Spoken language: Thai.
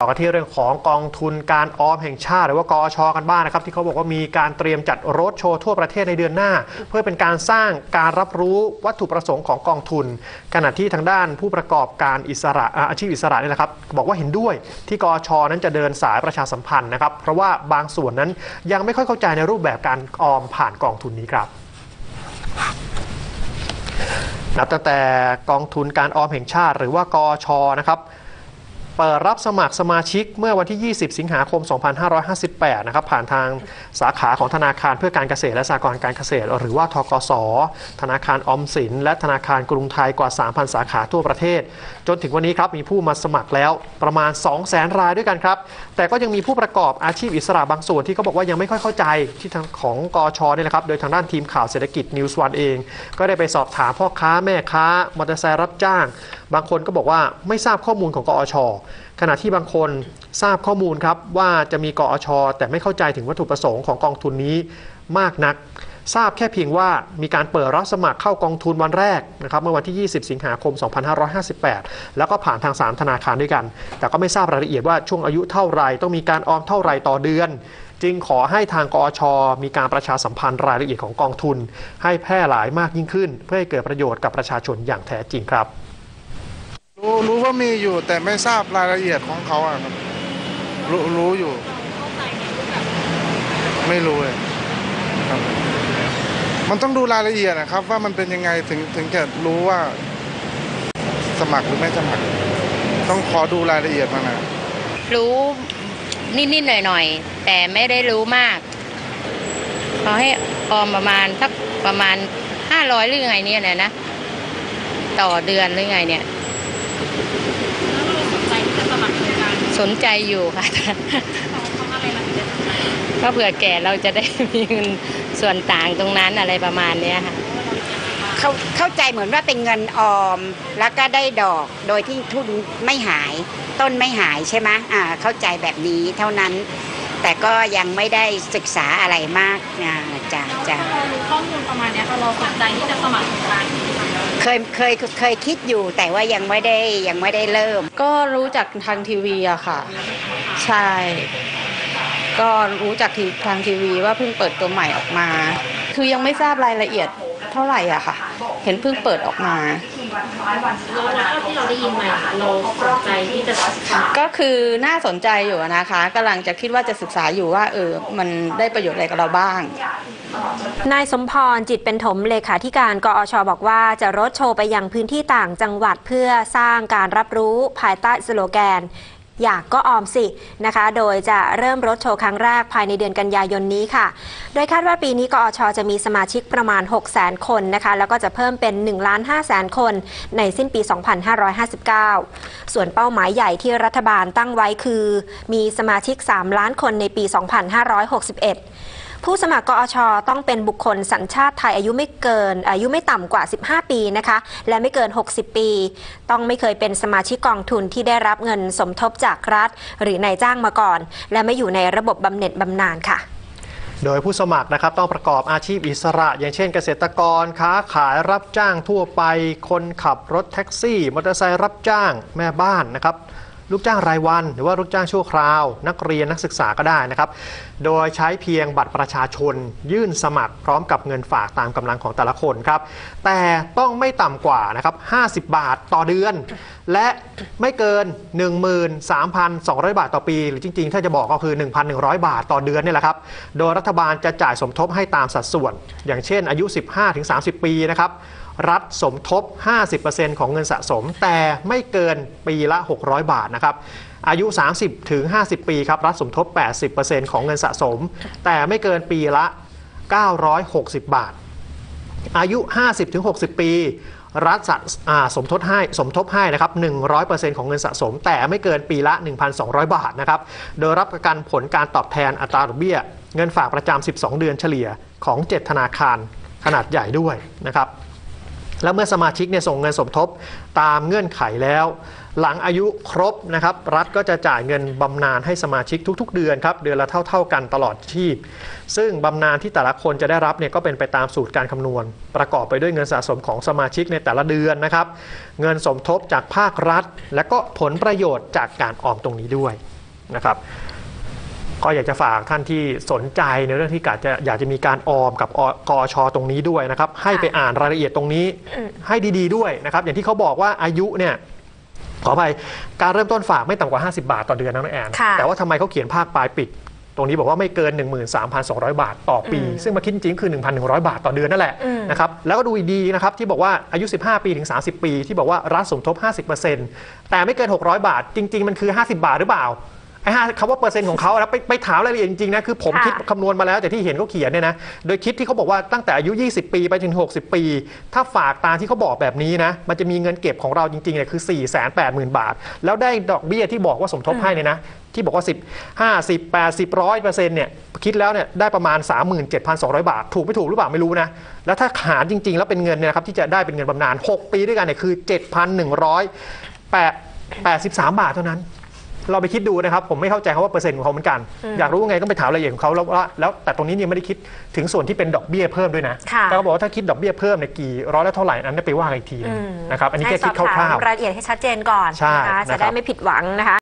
ต่อกันที่เรื่องของกองทุนการออมแห่งชาติหรือว่ากอช.กันบ้างนะครับที่เขาบอกว่ามีการเตรียมจัดโรดโชว์ทั่วประเทศในเดือนหน้าเพื่อเป็นการสร้างการรับรู้วัตถุประสงค์ของกองทุนขณะที่ทางด้านผู้ประกอบการอิสระอาชีพอิสระนี่แหละครับบอกว่าเห็นด้วยที่กอช.นั้นจะเดินสายประชาสัมพันธ์นะครับเพราะว่าบางส่วนนั้นยังไม่ค่อยเข้าใจในรูปแบบการออมผ่านกองทุนนี้ครับนับตั้งแต่กองทุนการออมแห่งชาติหรือว่ากอช.นะครับเปิดรับสมัครสมาชิกเมื่อวันที่ 20 สิงหาคม 2558 นะครับผ่านทางสาขาของธนาคารเพื่อการเกษตรและสหกรณ์การเกษตรหรือว่าธกส.ธนาคารออมสินและธนาคารกรุงไทยกว่า 3,000 สาขาทั่วประเทศจนถึงวันนี้ครับมีผู้มาสมัครแล้วประมาณ 200,000 รายด้วยกันครับแต่ก็ยังมีผู้ประกอบอาชีพอิสระบางส่วนที่เขาบอกว่ายังไม่ค่อยเข้าใจที่ทางของกช.นี่แหละครับโดยทางด้านทีมข่าวเศรษฐกิจนิวส์วันเองก็ได้ไปสอบถามพ่อค้าแม่ค้ามอเตอร์ไซค์รับจ้างบางคนก็บอกว่าไม่ทราบข้อมูลของกอช.ขณะที่บางคนทราบข้อมูลครับว่าจะมีกอช.แต่ไม่เข้าใจถึงวัตถุประสงค์ของกองทุนนี้มากนักทราบแค่เพียงว่ามีการเปิดรับสมัครเข้ากองทุนวันแรกนะครับเมื่อวันที่ 20 สิงหาคม 2558 แล้วก็ผ่านทาง3ธนาคารด้วยกันแต่ก็ไม่ทราบรายละเอียดว่าช่วงอายุเท่าไรต้องมีการออมเท่าไรต่อเดือนจึงขอให้ทางกอช.มีการประชาสัมพันธ์รายละเอียดของกองทุนให้แพร่หลายมากยิ่งขึ้นเพื่อให้เกิดประโยชน์กับประชาชนอย่างแท้จริงครับรู้ว่ามีอยู่แต่ไม่ทราบรายละเอียดของเขาครับรู้อยู่ไม่รู้เลยครับมันต้องดูรายละเอียดนะครับว่ามันเป็นยังไงถึงจะรู้ว่าสมัครหรือไม่สมัครต้องขอดูรายละเอียดมานะรู้นิดๆหน่อยๆแต่ไม่ได้รู้มากขอให้ออมประมาณสักประมาณ500หรือไงเนี่ยนะต่อเดือนหรือไงเนี่ยสนใจอยู่ค่ะก็เผื่อแก่เราจะได้มีเงินส่วนต่างตรงนั้นอะไรประมาณนี้ค่ะเข้าใจเหมือนว่าเป็นเงินออมแล้วก็ได้ดอกโดยที่ทุนไม่หายต้นไม่หายใช่ไหมเข้าใจแบบนี้เท่านั้นแต่ก็ยังไม่ได้ศึกษาอะไรมากจะรู้ข้อมูลประมาณนี้ค่ะเราสนใจที่จะสมัครโครงการเคยคิดอยู่แต่ว่ายังไม่ได้เริ่มก็รู้จากทางทีวีอะค่ะใช่ก็รู้จากทางทีวีว่าเพิ่งเปิดตัวใหม่ออกมาคือยังไม่ทราบรายละเอียดเท่าไหร่อะค่ะเห็นเพิ่งเปิดออกมาแล้วที่เราได้ยินมาเราสนใจที่จะก็คือน่าสนใจอยู่นะคะกำลังจะคิดว่าจะศึกษาอยู่ว่ามันได้ประโยชน์อะไรกับเราบ้างนายสมพรจิตเป็นถมเลขาธิการกอช.บอกว่าจะโรดโชว์ไปยังพื้นที่ต่างจังหวัดเพื่อสร้างการรับรู้ภายใต้สโลแกนอยากก็ออมสินะคะโดยจะเริ่มโรดโชว์ครั้งแรกภายในเดือนกันยายนนี้ค่ะโดยคาดว่าปีนี้กอช.จะมีสมาชิกประมาณ 600,000 คนนะคะแล้วก็จะเพิ่มเป็น 1,500,000 คนในสิ้นปี 2559 ส่วนเป้าหมายใหญ่ที่รัฐบาลตั้งไว้คือมีสมาชิก 3 ล้านคนในปี 2561ผู้สมัครกอช.ต้องเป็นบุคคลสัญชาติไทยอายุไม่ต่ำกว่า 15 ปีนะคะและไม่เกิน 60 ปีต้องไม่เคยเป็นสมาชิกกองทุนที่ได้รับเงินสมทบจากรัฐหรือนายจ้างมาก่อนและไม่อยู่ในระบบบำเหน็จบำนาญค่ะโดยผู้สมัครนะครับต้องประกอบอาชีพอิสระอย่างเช่นเกษตรกรค้าขายรับจ้างทั่วไปคนขับรถแท็กซี่มอเตอร์ไซค์รับจ้างแม่บ้านนะครับลูกจ้างรายวันหรือว่าลูกจ้างชั่วคราวนักเรียนนักศึกษาก็ได้นะครับโดยใช้เพียงบัตรประชาชนยื่นสมัครพร้อมกับเงินฝากตามกำลังของแต่ละคนครับแต่ต้องไม่ต่ำกว่านะครับ50 บาทต่อเดือนและไม่เกิน 13,200 บาทต่อปีหรือจริงๆถ้าจะบอกก็คือ 1,100 บาทต่อเดือนนี่แหละครับโดยรัฐบาลจะจ่ายสมทบให้ตามสัดส่วนอย่างเช่นอายุ 15-30 ปีนะครับรัฐสมทบ 50% ของเงินสะสมแต่ไม่เกินปีละ600 บาทนะครับอายุ 30-50 ปีครับรัฐสมทบ 80% ของเงินสะสมแต่ไม่เกินปีละ960 บาทอายุ 50-60 ปีรัฐสมทบให้นะครับ 100% ของเงินสะสมแต่ไม่เกินปีละ 1,200 บาทนะครับโดยรับประกันผลการตอบแทนอัตราดอกเบี้ยเงินฝากประจำ12 เดือนเฉลี่ยของ7ธนาคารขนาดใหญ่ด้วยนะครับและเมื่อสมาชิกส่งเงินสมทบตามเงื่อนไขแล้วหลังอายุครบนะครับรัฐก็จะจ่ายเงินบำนาญให้สมาชิกทุกๆเดือนครับเดือนละเท่ากันตลอดชีพซึ่งบำนาญที่แต่ละคนจะได้รับเนี่ยก็เป็นไปตามสูตรการคำนวณประกอบไปด้วยเงินสะสมของสมาชิกในแต่ละเดือนนะครับเงินสมทบจากภาครัฐและก็ผลประโยชน์จากการออมตรงนี้ด้วยนะครับก็อยากจะฝากท่านที่สนใจในเรื่องที่อยากจะมีการออมกับกอช.ตรงนี้ด้วยนะครับให้ไปอ่านรายละเอียดตรงนี้ให้ดีๆด้วยนะครับอย่างที่เขาบอกว่าอายุเนี่ยขออภัยการเริ่มต้นฝากไม่ต่ำกว่า50 บาทต่อเดือนนะน้องแอนแต่ว่าทำไมเขาเขียนภาคปลายปิดตรงนี้บอกว่าไม่เกิน 13,200 บาทต่อปีซึ่งมาคิดจริงๆคือ 1,100 บาทต่อเดือนนั่นแหละนะครับแล้วก็ดูดีนะครับที่บอกว่าอายุ15 ปีถึง30 ปีที่บอกว่ารัฐสมทบ 50% แต่ไม่เกิน600 บาทจริงๆมันคือ50 บาทหรือเปล่าไอ้คำว่าเปอร์เซ็นต์ของเขาแล้วไปถามรายละเอียดจริงๆนะคือผมคิดคำนวณมาแล้วแต่ที่เห็นเขาเขียนเนี่ยนะโดยคิดที่เขาบอกว่าตั้งแต่อายุ20 ปีไปถึง60 ปีถ้าฝากตามที่เขาบอกแบบนี้นะมันจะมีเงินเก็บของเราจริงๆเนี่ยคือ 480,000 บาทแล้วได้ดอกเบี้ยที่บอกว่าสมทบให้เนี่ยนะที่บอกว่า10 50 80 100%เนี่ยคิดแล้วเนี่ยได้ประมาณ 37,200 บาทถูกไม่ถูกหรือเปล่าไม่รู้นะแล้วถ้าหารจริงๆแล้วเป็นเงินเนี่ยนะครับที่จะได้เป็นเงินบำนาญ6 ปีด้วยกันเนี่ยคือ 7,183 บาทเท่านั้นเราไปคิดดูนะครับผมไม่เข้าใจเขาว่าเปอร์เซ็นต์ของเขาเหมือนกันอยากรู้ไงต้องไปถามรายละเอียดของเขาแล้วแต่ตรงนี้ยังไม่ได้คิดถึงส่วนที่เป็นดอกเบี้ยเพิ่มด้วยนะแต่เขาบอกว่าถ้าคิดดอกเบี้ยเพิ่มเนี่ยกี่ร้อยละเท่าไหร่นั้นไปว่ากันอีกทีนะครับอันนี้แค่คิดคร่าวๆรายละเอียดให้ชัดเจนก่อนนะคะจะได้ไม่ผิดหวังนะคะ